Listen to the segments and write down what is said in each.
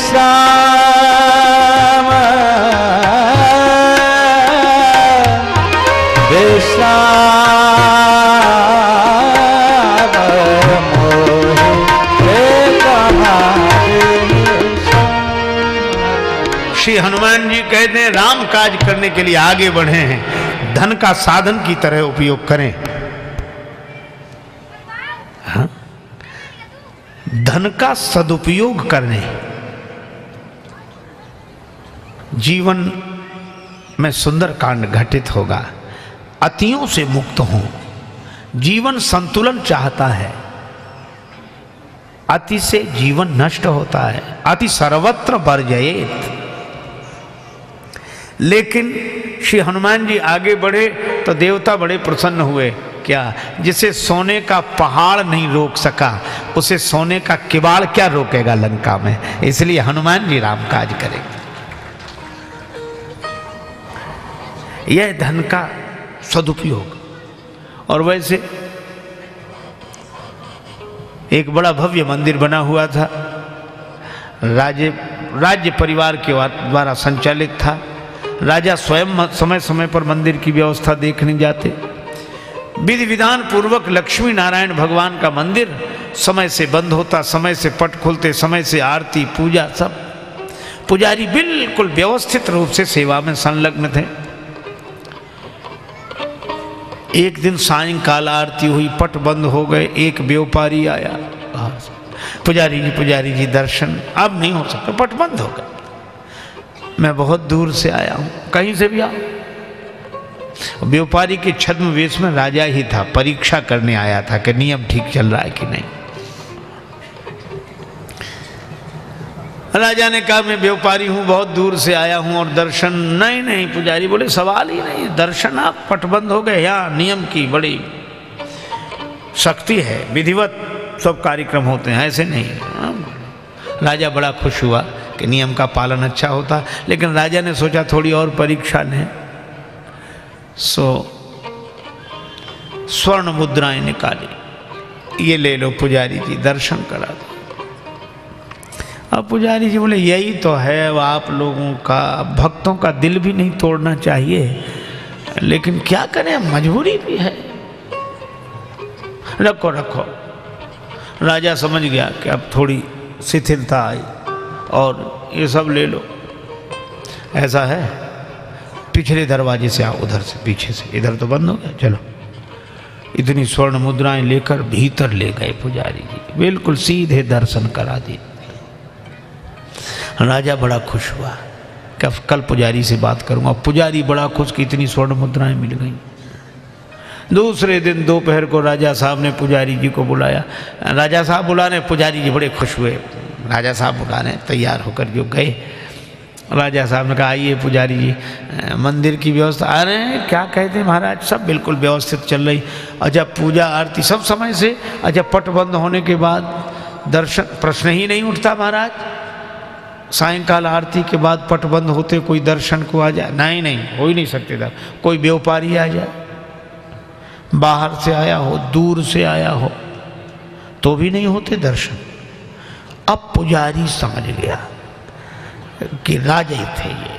विश्राम विश्राम मोहे श्री हनुमान जी कहते हैं राम काज करने के लिए आगे बढ़े हैं, धन का साधन की तरह उपयोग करें। हाँ? धन का सदुपयोग करने, जीवन में सुंदर कांड घटित होगा। अतियों से मुक्त हों, जीवन संतुलन चाहता है, अति से जीवन नष्ट होता है, अति सर्वत्र वर्जयेत। लेकिन श्री हनुमान जी आगे बढ़े तो देवता बड़े प्रसन्न हुए। क्या? जिसे सोने का पहाड़ नहीं रोक सका, उसे सोने का किवाड़ क्या रोकेगा लंका में। इसलिए हनुमान जी राम काज करेंगे। यह धन का सदुपयोग। और वैसे एक बड़ा भव्य मंदिर बना हुआ था, राज्य परिवार के द्वारा संचालित था। राजा स्वयं समय समय पर मंदिर की व्यवस्था देखने जाते। विधि विधान पूर्वक लक्ष्मी नारायण भगवान का मंदिर समय से बंद होता, समय से पट खुलते, समय से आरती पूजा सब। पुजारी बिल्कुल व्यवस्थित रूप से सेवा में संलग्न थे। एक दिन सायंकाल आरती हुई, पट बंद हो गए। एक व्यापारी आया, पुजारी जी दर्शन अब नहीं हो सकता, पट बंद हो गए। मैं बहुत दूर से आया हूं, कहीं से भी आओ। व्यापारी के छद्म वेश में राजा ही था, परीक्षा करने आया था कि नियम ठीक चल रहा है कि नहीं। राजा ने कहा मैं व्यापारी हूं, बहुत दूर से आया हूं और दर्शन नहीं। पुजारी बोले सवाल ही नहीं, दर्शन आप पटबंद हो गए। यहाँ नियम की बड़ी शक्ति है, विधिवत सब कार्यक्रम होते हैं, ऐसे नहीं। राजा बड़ा खुश हुआ कि नियम का पालन अच्छा होता। लेकिन राजा ने सोचा थोड़ी और परीक्षा लें, सो स्वर्ण मुद्राएं निकाली, ये ले लो पुजारी जी, दर्शन करा दो। अब पुजारी जी बोले यही तो है वो आप लोगों का, भक्तों का दिल भी नहीं तोड़ना चाहिए, लेकिन क्या करें, मजबूरी भी है। रखो। राजा समझ गया कि अब थोड़ी शिथिलता आई और ये सब ले लो। ऐसा है, पिछले दरवाजे से आओ, उधर से पीछे से, इधर तो बंद हो गया, चलो। इतनी स्वर्ण मुद्राएं लेकर भीतर ले गए पुजारी जी, बिल्कुल सीधे दर्शन करा दिए। राजा बड़ा खुश हुआ कि कल पुजारी से बात करूंगा। पुजारी बड़ा खुश कि इतनी स्वर्ण मुद्राएं मिल गई। दूसरे दिन दोपहर को राजा साहब ने पुजारी जी को बुलाया। राजा साहब बुलाने, पुजारी जी बड़े खुश हुए। राजा साहब बुलाने तैयार होकर जो गए, राजा साहब ने कहा आइए पुजारी जी, मंदिर की व्यवस्था। अरे क्या कहते हैं महाराज, सब बिल्कुल व्यवस्थित चल रही। अच्छा पूजा आरती सब समय से। अच्छा पट बंद होने के बाद दर्शन, प्रश्न ही नहीं उठता महाराज। सायंकाल आरती के बाद पट बंद होते कोई दर्शन को आ जाए, नहीं हो ही नहीं सकते था। कोई व्यापारी आ जाए, बाहर से आया हो, दूर से आया हो, तो भी नहीं होते दर्शन। अब पुजारी समझ गया कि राजा ही थे ये।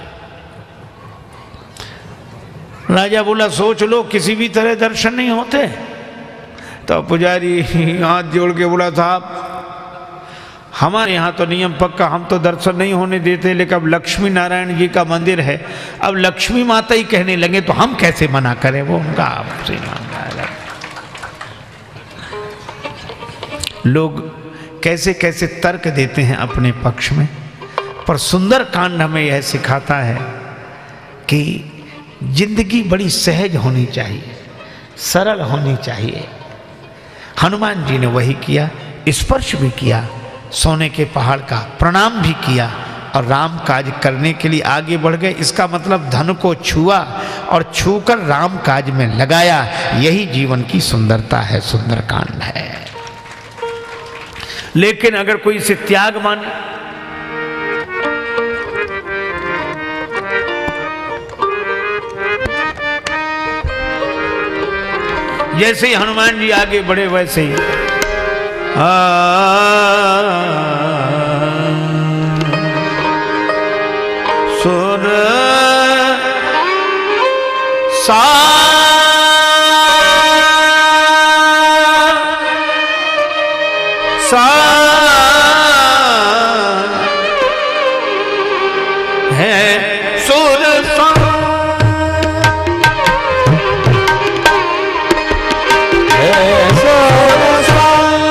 राजा बोला सोच लो किसी भी तरह दर्शन नहीं होते। तो पुजारी हाथ जोड़ के बोला साहब हमारे यहाँ तो नियम पक्का, हम तो दर्शन नहीं होने देते, लेकिन अब लक्ष्मी नारायण जी का मंदिर है, अब लक्ष्मी माता ही कहने लगे तो हम कैसे मना करें। वो उनका आपसे मानना है। लोग कैसे कैसे तर्क देते हैं अपने पक्ष में, पर सुंदर कांड हमें यह सिखाता है कि जिंदगी बड़ी सहज होनी चाहिए, सरल होनी चाहिए। हनुमान जी ने वही किया, स्पर्श भी किया, सोने के पहाड़ का प्रणाम भी किया और राम काज करने के लिए आगे बढ़ गए। इसका मतलब धन को छुआ और छूकर राम काज में लगाया। यही जीवन की सुंदरता है, सुंदर कांड है। लेकिन अगर कोई इसे त्याग माने, जैसे ही हनुमान जी आगे बढ़े वैसे ही सुर सा सा है सुर सा है सुर सा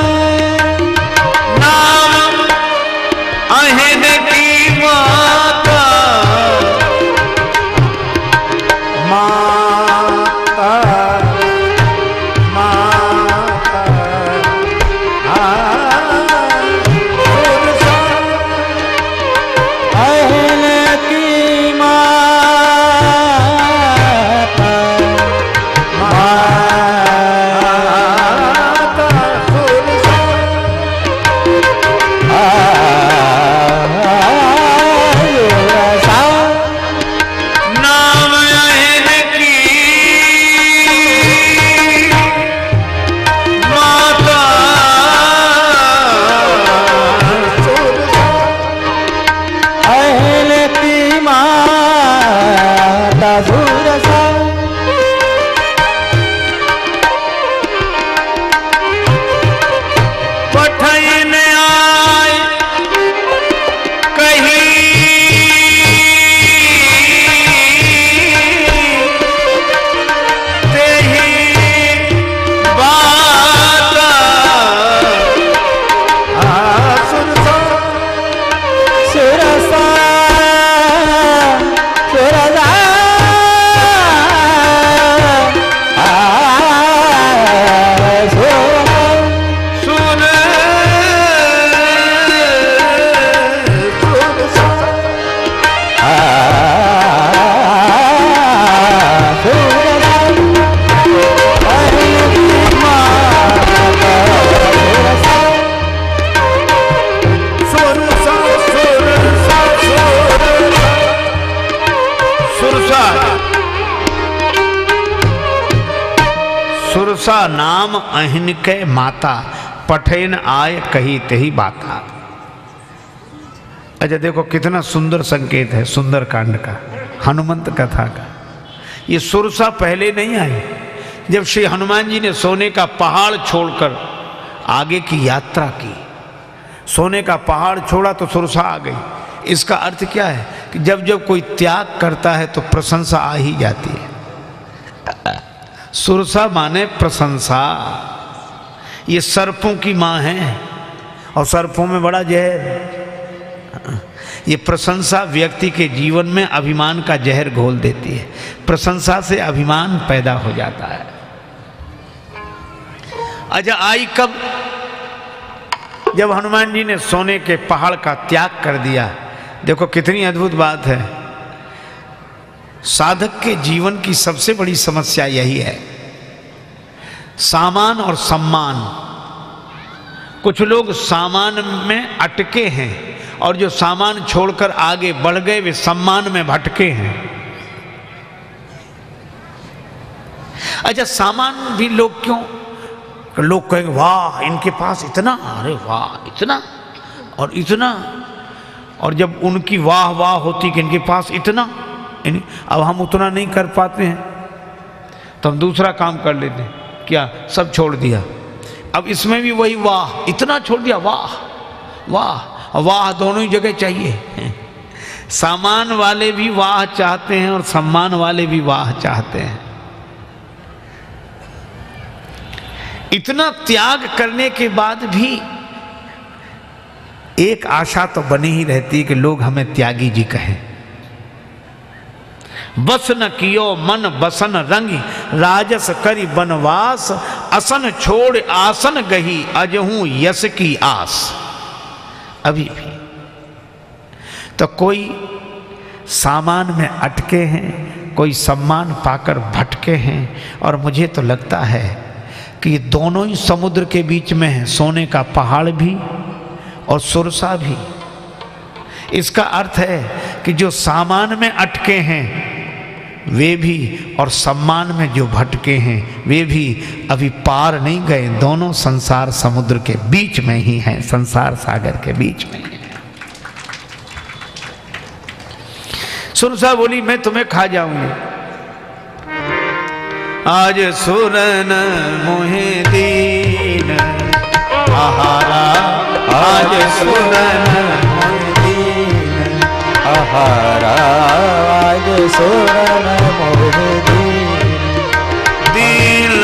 नाम अहिन की माता माता माता सुर सा अहिन की माता माता सुर सा नाम अहिन की माता अहिल की माता सुर सा पठन आय कही तेहि बाता सुर सा सुर सा सुर सा सुर सुरसा सुरसा नाम अहिन के माता पठेन आय कही तेही बाता। अच्छा देखो कितना सुंदर संकेत है सुंदर कांड का, हनुमंत कथा का। ये सुरसा पहले नहीं आई, जब श्री हनुमान जी ने सोने का पहाड़ छोड़कर आगे की यात्रा की, सोने का पहाड़ छोड़ा तो सुरसा आ गई। इसका अर्थ क्या है कि जब जब कोई त्याग करता है तो प्रशंसा आ ही जाती है। सुरसा माने प्रशंसा। ये सर्पों की माँ है और सर्पों में बड़ा जहर। ये प्रशंसा व्यक्ति के जीवन में अभिमान का जहर घोल देती है। प्रशंसा से अभिमान पैदा हो जाता है। अच्छा आई कब? जब हनुमान जी ने सोने के पहाड़ का त्याग कर दिया। देखो कितनी अद्भुत बात है। साधक के जीवन की सबसे बड़ी समस्या यही है, सामान और सम्मान। कुछ लोग सामान में अटके हैं और जो सामान छोड़कर आगे बढ़ गए वे सम्मान में भटके हैं। अच्छा सामान भी लोग क्यों? लोग कहेंगे वाह इनके पास इतना, अरे वाह इतना और इतना। और जब उनकी वाह वाह होती कि इनके पास इतना, अब हम उतना नहीं कर पाते हैं तो हम दूसरा काम कर लेते हैं। क्या? सब छोड़ दिया। अब इसमें भी वही वाह, इतना छोड़ दिया, वाह वाह वाह दोनों ही जगह चाहिए। सामान वाले भी वाह चाहते हैं और सम्मान वाले भी वाह चाहते हैं। इतना त्याग करने के बाद भी एक आशा तो बनी ही रहती है कि लोग हमें त्यागी जी कहें। बस न कियो मन बसन रंगी, राजस करी बनवास, असन छोड़ आसन गही, अजहूं यश की आस। अभी भी तो कोई सामान में अटके हैं, कोई सम्मान पाकर भटके हैं। और मुझे तो लगता है कि ये दोनों ही समुद्र के बीच में है, सोने का पहाड़ भी और सुरसा भी। इसका अर्थ है कि जो सामान में अटके हैं वे भी और सम्मान में जो भटके हैं वे भी अभी पार नहीं गए। दोनों संसार समुद्र के बीच में ही हैं, संसार सागर के बीच में ही हैं। सुरसा बोली मैं तुम्हें खा जाऊंगी। आज सुरन मोहे दीन आहारा, आज सुरन मोहे दीन आहारा, आज सुरन मोहे दीन दीन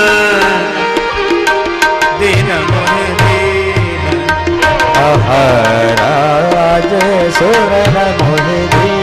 दीन मोहे दीन आहारा, आज सुरन मोहे दीन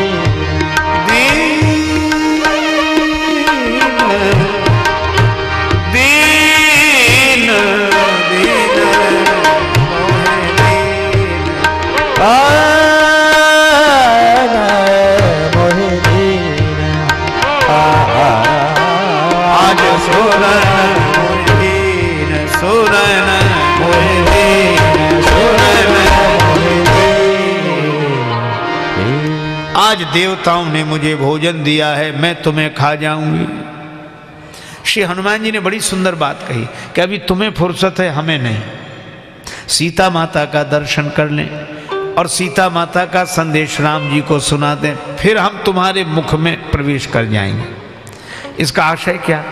आज देवताओं ने मुझे भोजन दिया है, मैं तुम्हें खा जाऊंगी। श्री हनुमान जी ने बड़ी सुंदर बात कही कि अभी तुम्हें फुर्सत है, हमें नहीं। सीता माता का दर्शन कर लें और सीता माता का संदेश राम जी को सुना दें, फिर हम तुम्हारे मुख में प्रवेश कर जाएंगे। इसका आशय क्या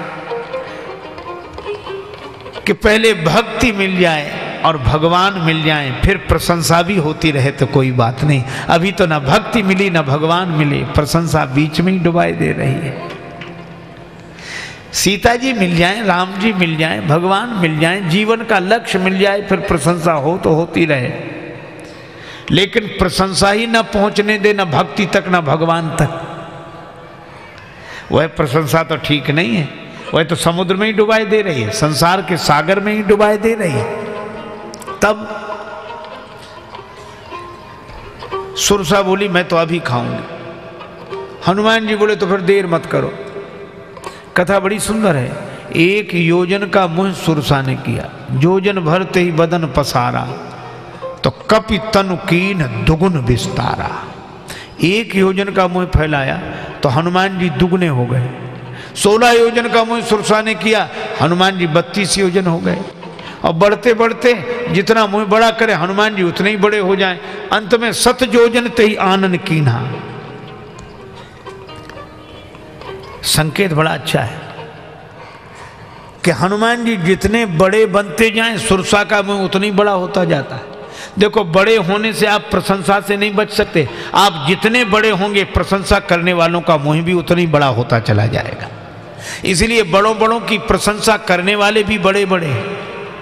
कि पहले भक्ति मिल जाए और भगवान मिल जाएं, फिर प्रशंसा भी होती रहे तो कोई बात नहीं। अभी तो ना भक्ति मिली ना भगवान मिले, प्रशंसा बीच में ही डुबाई दे रही है। सीता जी मिल जाएं, राम जी मिल जाएं, भगवान मिल जाएं, जीवन का लक्ष्य मिल जाए, फिर प्रशंसा हो तो होती रहे। लेकिन प्रशंसा ही ना पहुंचने दे, ना भक्ति तक ना भगवान तक, वह प्रशंसा तो ठीक नहीं है। वह तो समुद्र में ही डुबाई दे रही है, संसार के सागर में ही डुबाई दे रही है। तब सुरसा बोली मैं तो अभी खाऊंगी। हनुमान जी बोले तो फिर देर मत करो। कथा बड़ी सुंदर है। एक योजन का मुंह सुरसा ने किया, योजन भरते ही बदन पसारा, तो कपि तनु कीन दुगुन विस्तारा। एक योजन का मुंह फैलाया तो हनुमान जी दुगने हो गए। 16 योजन का मुंह सुरसा ने किया, हनुमान जी 32 योजन हो गए। और बढ़ते बढ़ते जितना मुंह बड़ा करे हनुमान जी उतने ही बड़े हो जाएं। अंत में 7 योजन ते ही आनन कीन्हा। संकेत बड़ा अच्छा है कि हनुमान जी जितने बड़े बनते जाएं सुरसा का मुंह उतना ही बड़ा होता जाता है। देखो, बड़े होने से आप प्रशंसा से नहीं बच सकते। आप जितने बड़े होंगे प्रशंसा करने वालों का मुंह भी उतना ही बड़ा होता चला जाएगा। इसलिए बड़ों बड़ों की प्रशंसा करने वाले भी बड़े बड़े हैं।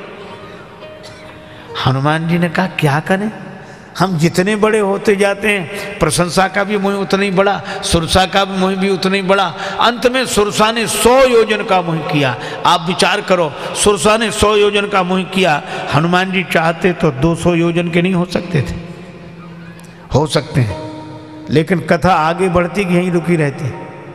हनुमान जी ने कहा क्या करें, हम जितने बड़े होते जाते हैं प्रशंसा का भी मुंह उतना ही बड़ा, सुरसा का भी मुंह भी उतना ही बड़ा। अंत में सुरसा ने 100 योजन का मुंह किया। आप विचार करो, सुरसा ने 100 योजन का मुंह किया, हनुमान जी चाहते तो 200 योजन के नहीं हो सकते थे? हो सकते हैं, लेकिन कथा आगे बढ़ती कि यहीं रुकी रहती।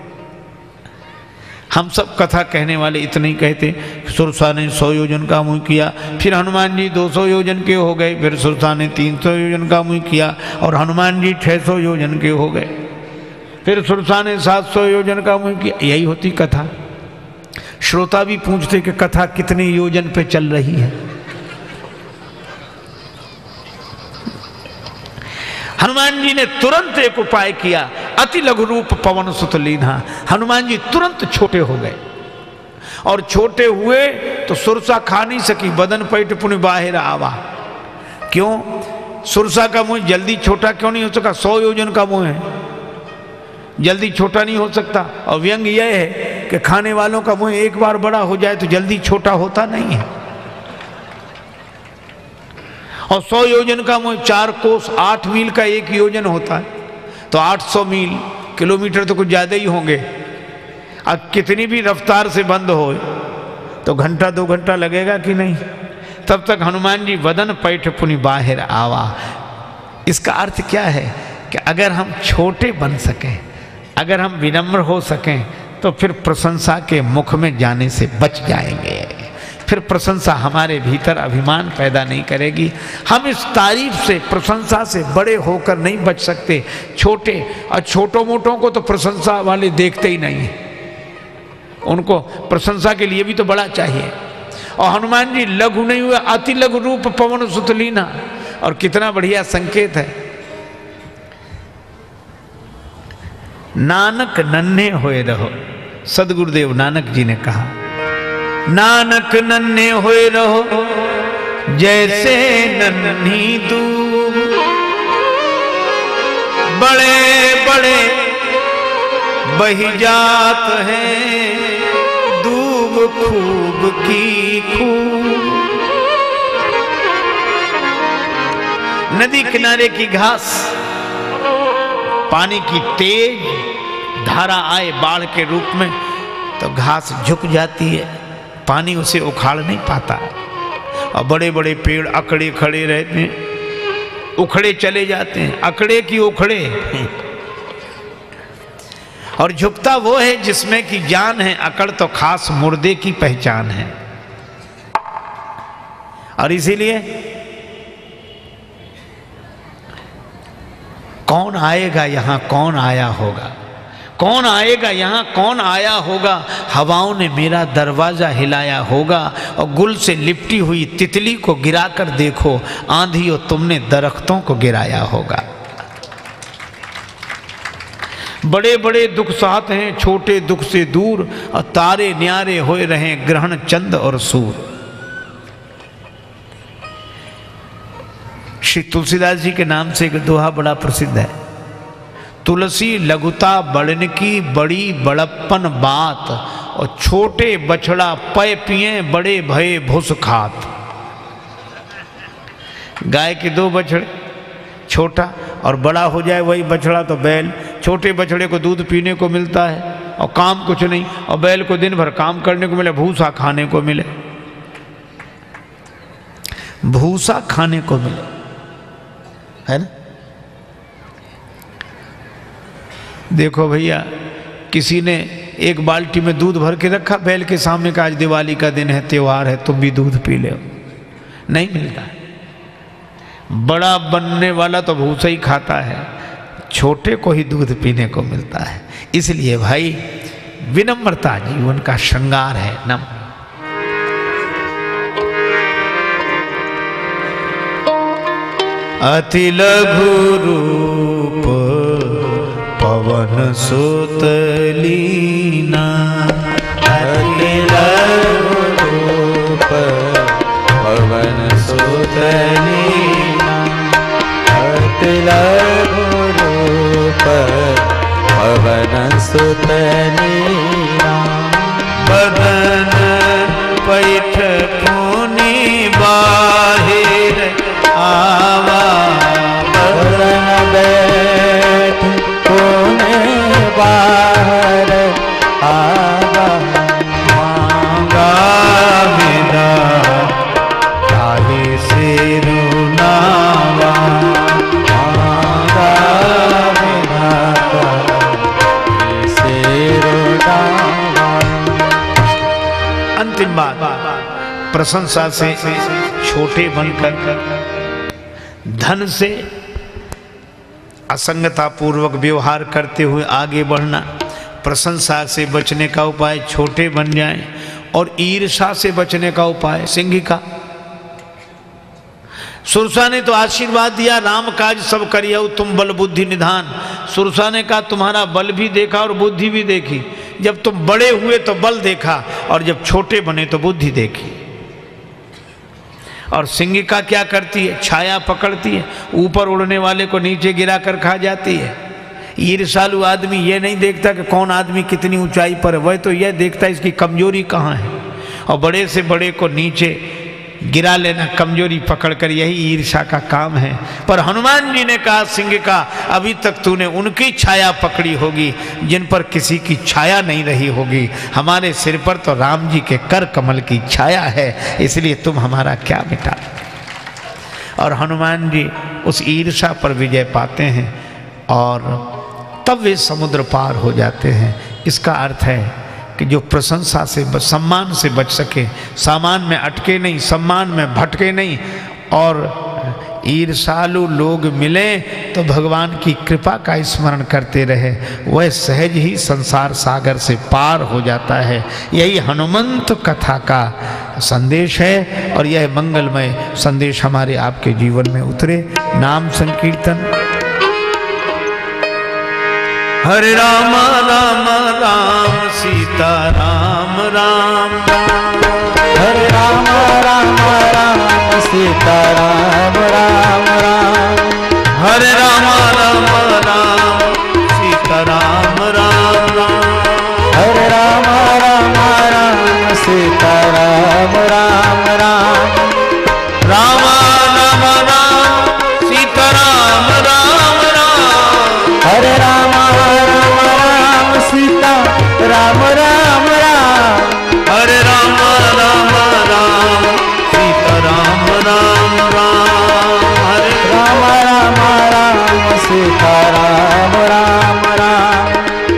हम सब कथा कहने वाले इतने ही कहते, सुरसा ने 100 योजन का मुंह किया, फिर हनुमान जी 200 योजन के हो गए, फिर सुरसा ने 300 योजन का मुंह किया और हनुमान जी 600 योजन के हो गए, फिर सुरसा ने 700 योजन का मुंह किया। यही होती कथा। श्रोता भी पूछते कि कथा कितने योजन पे चल रही है। हनुमान जी ने तुरंत एक उपाय किया, अति लघु रूप पवन सुत लीन्हा। हनुमान जी तुरंत छोटे हो गए और छोटे हुए तो सुरसा खा नहीं सकी, बदन पैठ पुनि बाहर आवा। क्यों? सुरसा का मुंह जल्दी छोटा क्यों नहीं हो सका? 100 योजन का मुंह है, जल्दी छोटा नहीं हो सकता। और व्यंग यह है कि खाने वालों का मुंह एक बार बड़ा हो जाए तो जल्दी छोटा होता नहीं है। और 100 योजन का मुंह 4 कोस 8 मील का एक योजन होता है, तो 800 मील किलोमीटर तो कुछ ज़्यादा ही होंगे। अब कितनी भी रफ्तार से बंद हो तो घंटा 2 घंटा लगेगा कि नहीं? तब तक हनुमान जी वदन पैठ पुनि बाहर आवा। इसका अर्थ क्या है कि अगर हम छोटे बन सकें, अगर हम विनम्र हो सकें, तो फिर प्रशंसा के मुख में जाने से बच जाएंगे। फिर प्रशंसा हमारे भीतर अभिमान पैदा नहीं करेगी। हम इस तारीफ से, प्रशंसा से बड़े होकर नहीं बच सकते। छोटे और छोटों मोटों को तो प्रशंसा वाले देखते ही नहीं है, उनको प्रशंसा के लिए भी तो बड़ा चाहिए। और हनुमान जी लघु नहीं हुए, अति लघु रूप पवन सुत लीन्हा। और कितना बढ़िया संकेत है। नानक नन्हे होए रहो। सदगुरुदेव नानक जी ने कहा, नानक नन्हे होए रहो जैसे नन्ही दूब, बड़े बड़े बही जात हैं दूब खूब की खूब। नदी किनारे की घास, पानी की तेज धारा आए बाढ़ के रूप में तो घास झुक जाती है, पानी उसे उखाड़ नहीं पाता। और बड़े बड़े पेड़ अकड़े खड़े रहते हैं, उखड़े चले जाते हैं, अकड़े की उखड़े। और झुकता वो है जिसमें की जान है, अकड़ तो खास मुर्दे की पहचान है। और इसीलिए कौन आएगा यहां, कौन आया होगा, कौन आएगा यहाँ, कौन आया होगा। हवाओं ने मेरा दरवाजा हिलाया होगा और गुल से लिपटी हुई तितली को गिराकर देखो, आंधी और तुमने दरख्तों को गिराया होगा। बड़े बड़े दुख साथ हैं छोटे दुख से दूर, और तारे न्यारे होए रहे ग्रहण चंद और सूर। श्री तुलसीदास जी के नाम से एक दोहा बड़ा प्रसिद्ध है, तुलसी लघुता बढ़न की बड़ी बड़प्पन बात, और छोटे बछड़ा पय पिए बड़े भये भुस खात। गाय के दो बछड़े, छोटा और बड़ा हो जाए वही बछड़ा तो बैल। छोटे बछड़े को दूध पीने को मिलता है और काम कुछ नहीं, और बैल को दिन भर काम करने को मिले, भूसा खाने को मिले, भूसा खाने को मिले, है ना। देखो भैया, किसी ने एक बाल्टी में दूध भर के रखा बैल के सामने का, आज दिवाली का दिन है, त्योहार है, तुम भी दूध पी लो, नहीं मिलता। बड़ा बनने वाला तो भूसा ही खाता है, छोटे को ही दूध पीने को मिलता है। इसलिए भाई विनम्रता जीवन का श्रृंगार है। नम्र अति लघु रूप पवन सुत लीना, अति लघु रूप पवन सुत लीना, अति लघु रूप पवन सुत लीना। बदन पैठ पुनि बाहिर आवा, बदन बैठ पुनि बाहर आवा। मांगा विदा काहे से रुनावा, मांगा विदा काहे से रुनावा। अंतिम बात, प्रशंसा से छोटे बनकर धन से असंगता पूर्वक व्यवहार करते हुए आगे बढ़ना, प्रशंसा से बचने का उपाय छोटे बन जाएं, और ईर्षा से बचने का उपाय सिंहिका। सुरसा ने तो आशीर्वाद दिया, राम काज सब करियो तुम बल बुद्धि निधान। सुरसा ने कहा तुम्हारा बल भी देखा और बुद्धि भी देखी, जब तुम बड़े हुए तो बल देखा, और जब छोटे बने तो बुद्धि देखी। और सिंहिका क्या करती है, छाया पकड़ती है, ऊपर उड़ने वाले को नीचे गिरा कर खा जाती है। ईर्ष्यालु आदमी ये नहीं देखता कि कौन आदमी कितनी ऊंचाई पर है, वह तो यह देखता है इसकी कमजोरी कहाँ है, और बड़े से बड़े को नीचे गिरा लेना, कमजोरी पकड़कर, यही ईर्ष्या का काम है। पर हनुमान जी ने कहा सिंहिका, अभी तक तूने उनकी छाया पकड़ी होगी जिन पर किसी की छाया नहीं रही होगी। हमारे सिर पर तो राम जी के कर कमल की छाया है, इसलिए तुम हमारा क्या मिटा। और हनुमान जी उस ईर्ष्या पर विजय पाते हैं और तब वे समुद्र पार हो जाते हैं। इसका अर्थ है कि जो प्रशंसा से सम्मान से बच सके, सामान में अटके नहीं, सम्मान में भटके नहीं, और ईर्ष्यालु लोग मिले तो भगवान की कृपा का स्मरण करते रहे, वह सहज ही संसार सागर से पार हो जाता है। यही हनुमंत कथा का संदेश है, और यह मंगलमय संदेश हमारे आपके जीवन में उतरे। नाम संकीर्तन हरे राम राम राम सीता राम राम राम। हरे राम राम राम सीता राम राम राम। हरे राम राम राम सीता राम राम राम। हरे राम राम राम सीता राम राम राम। राम राम राम सीता राम राम राम। हरे राम राम राम सीता राम राम राम। हरे राम राम राम सीता राम राम राम। हरे राम राम राम सीता राम राम राम।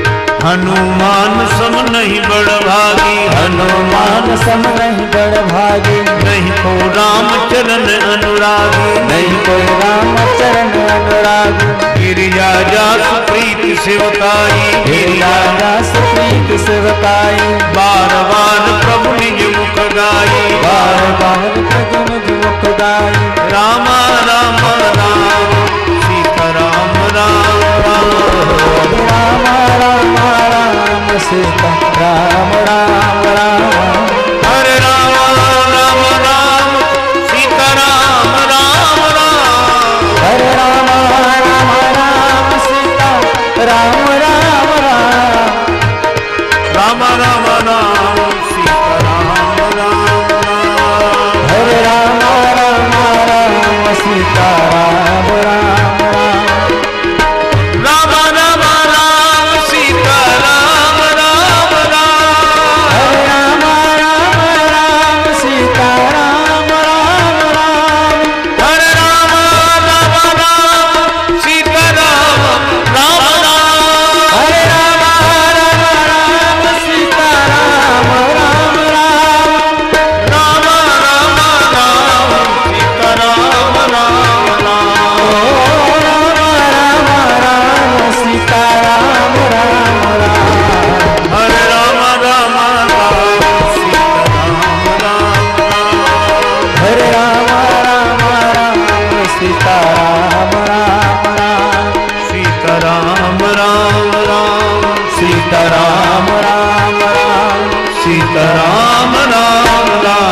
हनुमान सम नहीं बड़ भागी। हनुमान सम नहीं बड़ भागी। नहीं को राम चरण अनुरागी। नहीं कोई राम चरण अनुरागी। गिरिजा जास प्रीत सेवकाई। गिरिजा दास प्रीत सेवकाई। बार बार प्रभु निज मुख गाई। बार बार प्रभु निज मुख गाई। राम राम राम सीता राम राम राम। राम राम राम सीता राम राम राम। हरे राम राम राम सीता राम राम राम। हरे राम राम राम सीता राम राम राम। राम राम राम सीता राम राम राम। हरे राम राम राम सीता राम राम राम। राम राम राम सीता राम राम राम। हरे राम राम राम सीता राम राम राम। हरे राम राम राम सीता राम राम राम। हरे राम राम राम सीता राम राम राम। राम राम राम सीता राम राम राम। राम राम सीता राम राम राम। हरे राम राम राम सीता राम राम राम। हरे राम राम राम सीता राम राम राम। सीता राम राम राम सीता राम राम राम। सीता राम राम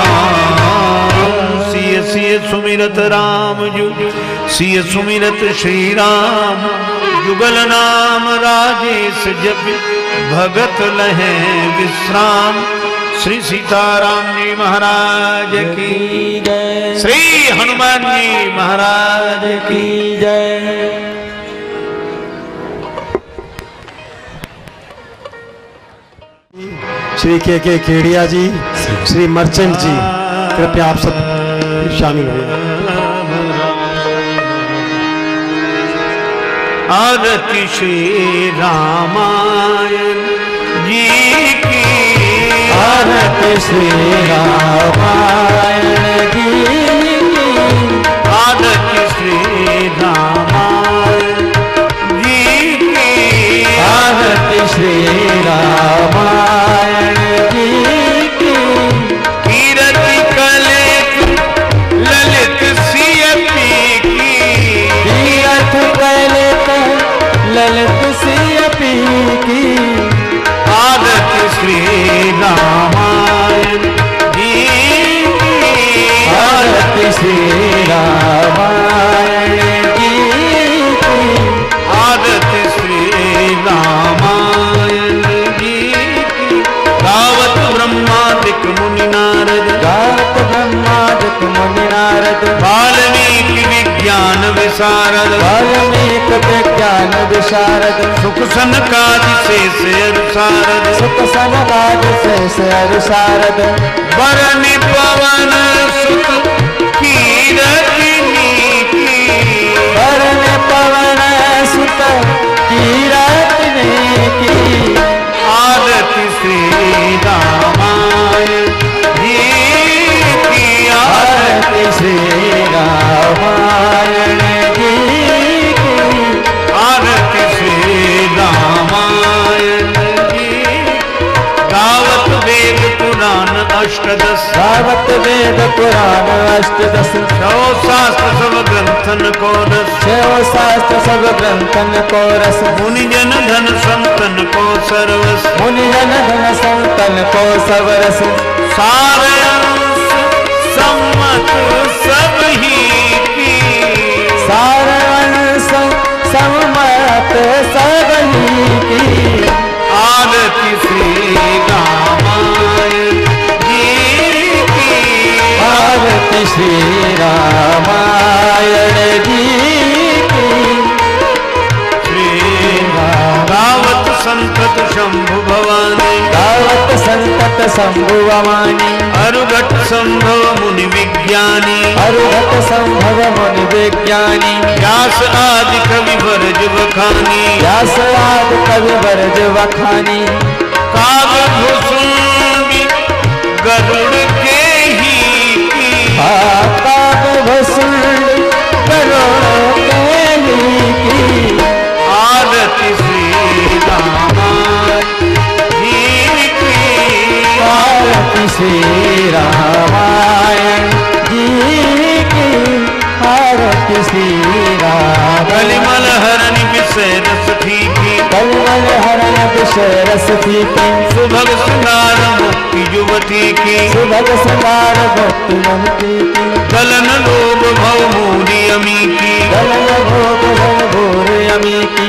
राम। सिय सिय सुमिरत राम जु सिय सुमिरत श्री राम। जुगल नाम राजेश जप भगत लहे विश्राम। श्री सीताराम जी महाराज की जय। श्री हनुमान जी महाराज की की जय। श्री के केडिया जी, श्री मर्चेंट जी, कृपया आप सब शामिल हुए। आरती श्री रामायण जी की। आरती श्री रामायण जी की। आरती श्री रामायण जी की। आरती श्री रामायण जी की। कीरति कलित ललित सियपी की। तीरथ कलित ललित सियपी की। आरती श्री रामायण जी की। आरती श्री रामायण जी की। आरती श्री रामायण जी की। गावत ब्रह्मादिक मुनि नारद। गावत ब्रह्मादिक मुनि नारद। वाल्मीकि विज्ञान विशारद। वाल्मीकि विज्ञान विशारद। सुख सनकादि शेष अनुसारद। सुख सनकादि शेष अनुसारद। बरनि पवन सुत कीरति नीकी। वरन पवन सुत कीरति की। आरती श्री रामायण जी की। आरती श्री रामायण जी की। आरती श्री रामायण जी। गावत वेद पुराण अष्टदश। गावत वेद पुराण अष्टदश छो शास्त्र सब ग्रंथन को रस छो शास्त्र सब ग्रंथन को रस मुनि जन धन संतन को सर्वस मुनि जन धन संतन को सर्वरस सारे अंश सम्मत सब ही की सार अंश सम्मत सब ही की आरती श्री रामायण जी की आरती श्री रामायण जी की श्री रावत संतत शंभु भवानी दावत संतत शंभु भवानी अरुघट संभव मुनि विज्ञानी अरुघट संभव मुनि विज्ञानी व्यास आदि कवि बरज बखानी व्यास आदि कवि बरज बखानी काव्य भूषुंडी गरुड़ के ही की काव्य भूषुंडी गरुड़ के ही की आरती श्री रामायण जी की आरती श्री रामायण जी की आरती श्री रामायण कलिमल हरनि विषय रस फीकी कलमल हरण विषय रस की सुभग श्रृंगार मुक्ति युवती की सुभग श्रृंगार भक्ति मनती की गलन लोभ भव मूरी अमी की गलन भोग भव भोर अमी की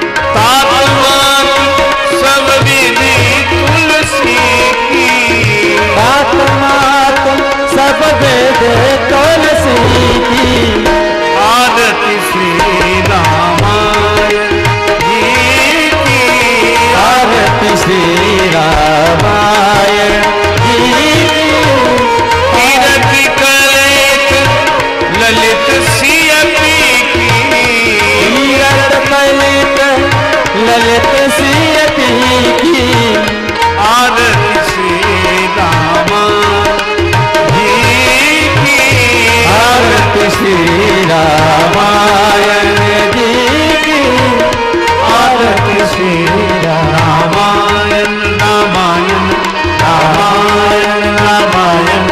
तात्मात सब विधि तुलसी की आत्मात सब वेद तुलसी की आरती श्री रामायण जी की आरती श्री रामायण जी की कीरति कलेत ललित सियपी की कीरत कलित ललित सियती की आरती श्री रामायण जी की आरती श्री रामायण जी की आरती श्री रामायण रामायण रामायण रामायण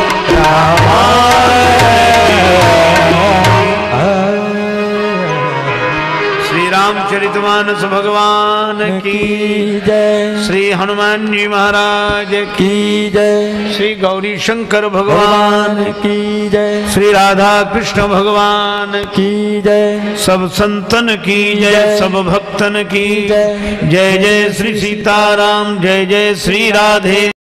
श्री रामचरितमानस भगवान की जय श्री हनुमान जी महाराज की की जय श्री गौरी शंकर भगवान भगवान की जय श्री राधा कृष्ण भगवान की जय सब संतन की जय जय। सब भक्तन की जय। जय जय श्री सीताराम जय जय श्री राधे